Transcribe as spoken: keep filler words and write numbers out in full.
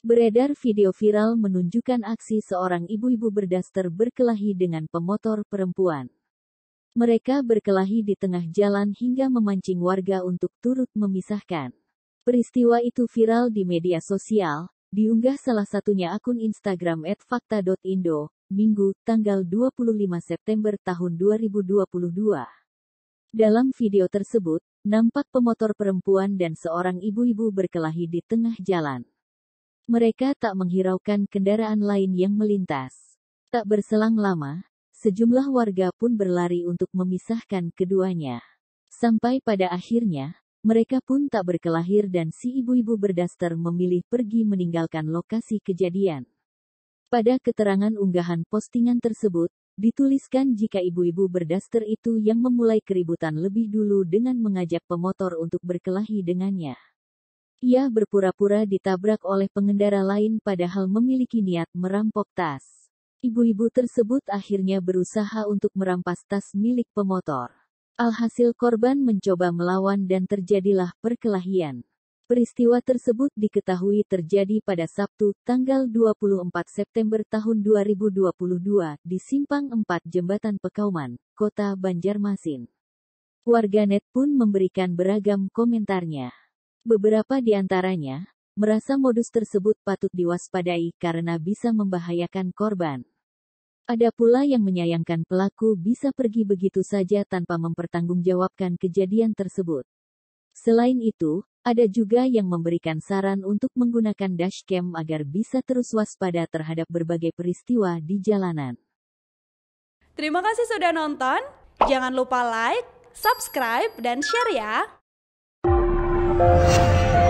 Beredar video viral menunjukkan aksi seorang ibu-ibu berdaster berkelahi dengan pemotor perempuan. Mereka berkelahi di tengah jalan hingga memancing warga untuk turut memisahkan. Peristiwa itu viral di media sosial, diunggah salah satunya akun Instagram et fakta dot indo, Minggu, tanggal dua puluh lima September tahun dua ribu dua puluh dua. Dalam video tersebut, nampak pemotor perempuan dan seorang ibu-ibu berkelahi di tengah jalan. Mereka tak menghiraukan kendaraan lain yang melintas. Tak berselang lama, sejumlah warga pun berlari untuk memisahkan keduanya. Sampai pada akhirnya, mereka pun tak berkelahir dan si ibu-ibu berdaster memilih pergi meninggalkan lokasi kejadian. Pada keterangan unggahan postingan tersebut, dituliskan jika ibu-ibu berdaster itu yang memulai keributan lebih dulu dengan mengajak pemotor untuk berkelahi dengannya. Ia berpura-pura ditabrak oleh pengendara lain padahal memiliki niat merampok tas. Ibu-ibu tersebut akhirnya berusaha untuk merampas tas milik pemotor. Alhasil korban mencoba melawan dan terjadilah perkelahian. Peristiwa tersebut diketahui terjadi pada Sabtu, tanggal dua puluh empat September tahun dua ribu dua puluh dua, di Simpang empat Jembatan Pekauman, Kota Banjarmasin. Warganet pun memberikan beragam komentarnya. Beberapa di antaranya merasa modus tersebut patut diwaspadai karena bisa membahayakan korban. Ada pula yang menyayangkan pelaku bisa pergi begitu saja tanpa mempertanggungjawabkan kejadian tersebut. Selain itu, ada juga yang memberikan saran untuk menggunakan dashcam agar bisa terus waspada terhadap berbagai peristiwa di jalanan. Terima kasih sudah nonton. Jangan lupa like, subscribe, dan share ya.